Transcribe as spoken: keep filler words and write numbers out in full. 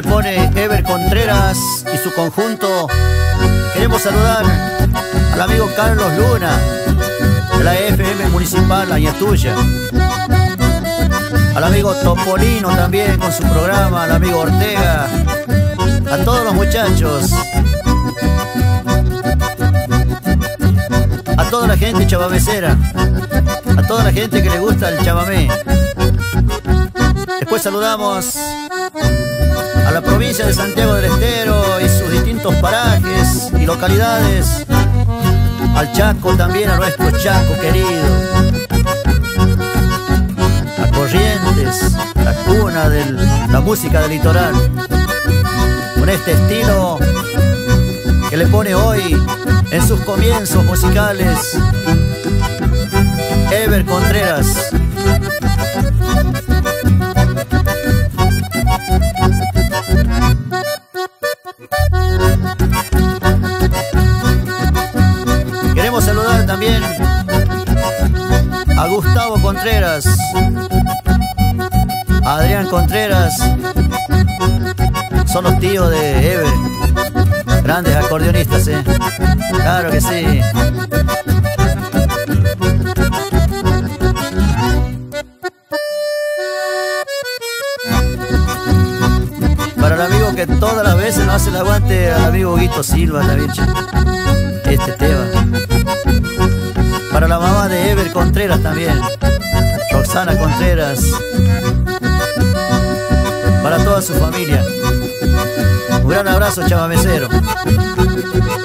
pone Ever Contreras y su conjunto. Queremos saludar al amigo Carlos Luna de la F M Municipal Añatuya, al amigo Topolino también con su programa, al amigo Ortega, a todos los muchachos, a toda la gente chavamecera, a toda la gente que le gusta el chamamé. Después saludamos a la provincia de Santiago del Estero y sus distintos parajes y localidades, al Chaco también, a nuestro Chaco querido, a Corrientes, la cuna de la música del litoral, con este estilo que le pone hoy en sus comienzos musicales Ever Contreras. Queremos saludar también a Gustavo Contreras, a Adrián Contreras, son los tíos de Ever, grandes acordeonistas, ¿eh? Claro que sí. Para el amigo que todas las veces no hace el aguante, al amigo Guito Silva también, este tema. Para la mamá de Ever Contreras también, Roxana Contreras. Para toda su familia, un gran abrazo chamamecero.